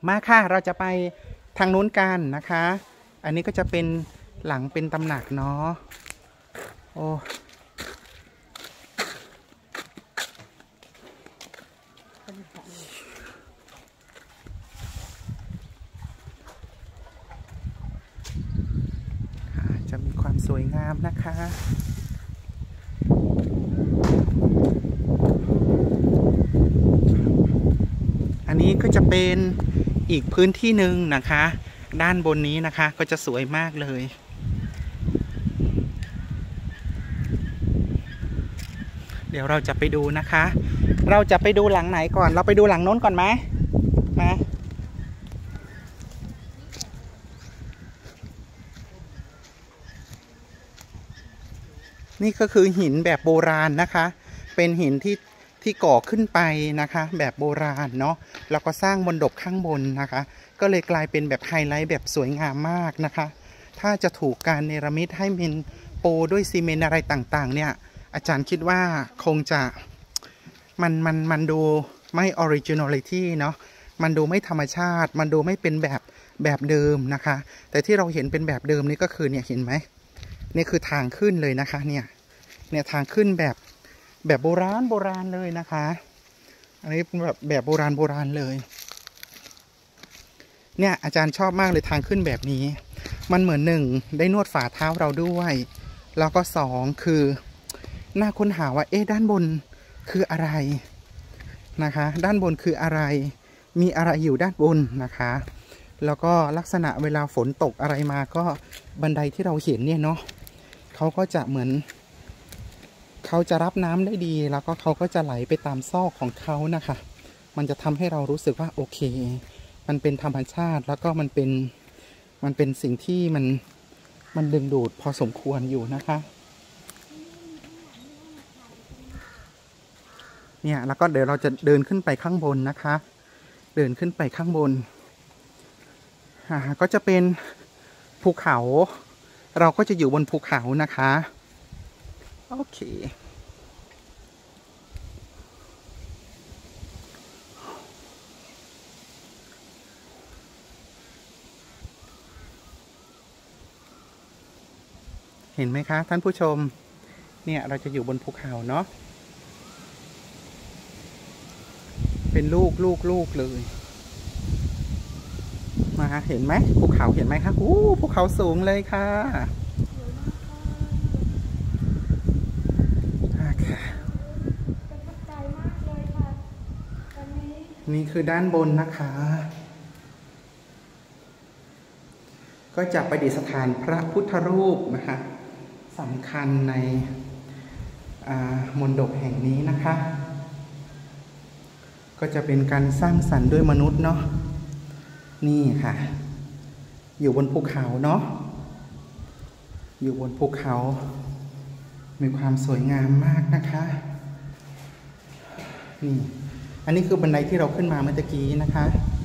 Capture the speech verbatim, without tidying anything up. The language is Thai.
มาค่ะเราจะไปทางนู้นกันนะคะอันนี้ก็จะเป็นหลังเป็นตำหนักเนาะโอ้จะมีความสวยงามนะคะอันนี้ก็จะเป็นอีกพื้นที่หนึ่งนะคะด้านบนนี้นะคะก็จะสวยมากเลยเดี๋ยวเราจะไปดูนะคะเราจะไปดูหลังไหนก่อนเราไปดูหลังโน้นก่อนไหมมานี่ก็คือหินแบบโบราณนะคะเป็นหินที่ที่ก่อขึ้นไปนะคะแบบโบราณเนาะแล้วก็สร้างมณฑปข้างบนนะคะก็เลยกลายเป็นแบบไฮไลท์แบบสวยงามมากนะคะถ้าจะถูกการเนรมิตให้เป็นโปด้วยซีเมนต์อะไรต่างๆเนี่ยอาจารย์คิดว่าคงจะมันมันมันดูไม่ออริจินอลิตี้เนาะมันดูไม่ธรรมชาติมันดูไม่เป็นแบบแบบเดิมนะคะแต่ที่เราเห็นเป็นแบบเดิมนี่ก็คือเนี่ยเห็นไหมนี่คือทางขึ้นเลยนะคะเนี่ยเนี่ยทางขึ้นแบบแบบโบราณโบราณเลยนะคะอันนี้แบบแบบโบราณโบราณเลยเนี่ยอาจารย์ชอบมากเลยทางขึ้นแบบนี้มันเหมือนหนึ่งได้นวดฝ่าเท้าเราด้วยแล้วก็สองคือน่าค้นหาว่าเอ๊ะด้านบนคืออะไรนะคะด้านบนคืออะไรมีอะไรอยู่ด้านบนนะคะแล้วก็ลักษณะเวลาฝนตกอะไรมาก็บันไดที่เราเห็นเนี่ยเนาะเขาก็จะเหมือนเขาจะรับน้ำได้ดีแล้วก็เขาก็จะไหลไปตามซอกของเขานะคะมันจะทำให้เรารู้สึกว่าโอเคมันเป็นธรรมชาติแล้วก็มันเป็นมันเป็นสิ่งที่มันมันดึงดูดพอสมควรอยู่นะคะเนี่ยแล้วก็เดี๋ยวเราจะเดินขึ้นไปข้างบนนะคะเดินขึ้นไปข้างบนอ่าก็จะเป็นภูเขาเราก็จะอยู่บนภูเขานะคะโอเคเห็นไหมคะท่านผู้ชมเนี่ยเราจะอยู่บนภูเขาเนาะเป็นลูกลูกลูกเลยมาเห็นไหมภูเขาเห็นไหมคะอู้ภูเขาสูงเลยค่ะนี่คือด้านบนนะคะก็จะประดิษฐานพระพุทธรูปนะคะสำคัญในมณฑปแห่งนี้นะคะก็จะเป็นการสร้างสรรค์ด้วยมนุษย์เนาะนี่ค่ะอยู่บนภูเขาเนาะอยู่บนภูเขามีความสวยงามมากนะคะนี่อันนี้คือบันไดที่เราขึ้นมาเมื่อกี้นะคะ